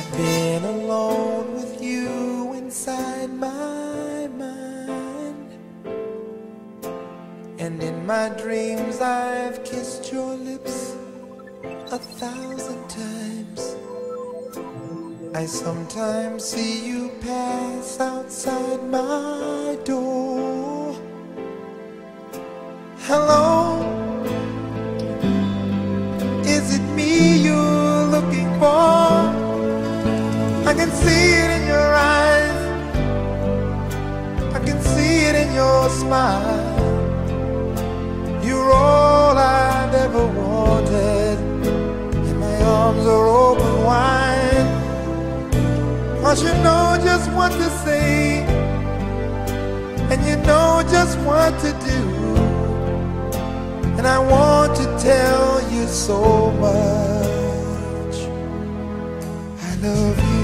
I've been alone with you inside my mind, and in my dreams I've kissed your lips 1,000 times. I sometimes see you pass outside my door. Hello, is it me you're looking for? I can see it in your eyes, I can see it in your smile. You're all I've ever wanted, and my arms are open wide. 'Cause you know just what to say, and you know just what to do, and I want to tell you so much. I love you.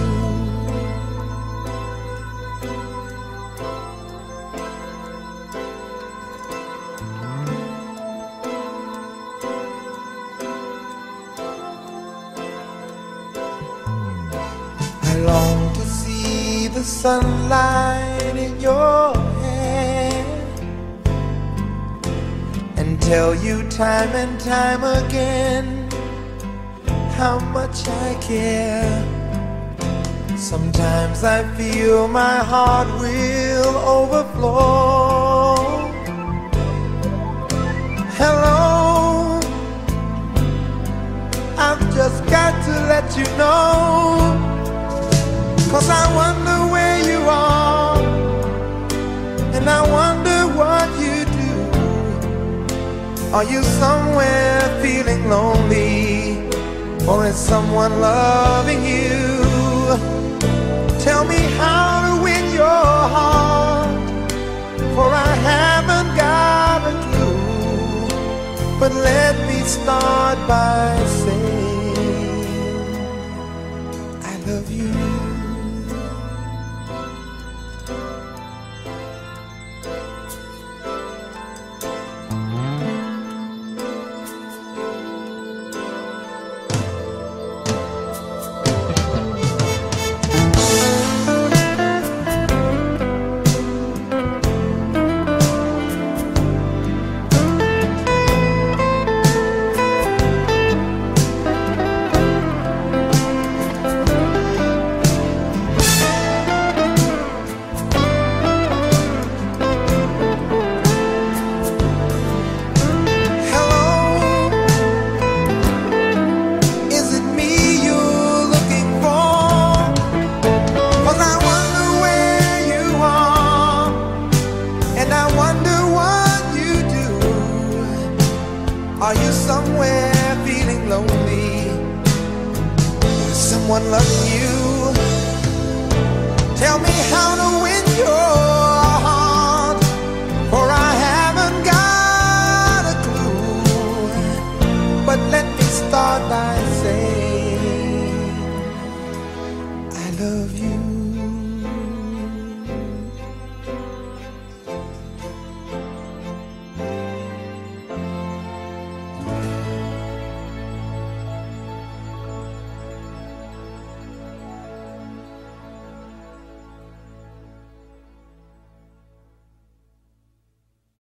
I long to see the sunlight in your hair and tell you time and time again how much I care. Sometimes I feel my heart will overflow. Hello, I've just got to let you know, 'cause I wonder where you are, and I wonder what you do. Are you somewhere feeling lonely, or is someone loving you? Tell me how to win your heart, for I haven't got a clue. But let me start by saying I love you. Are you somewhere feeling lonely? Is someone loving you? Tell me how to win your heart, for I haven't got a clue. But let me start by saying I love you.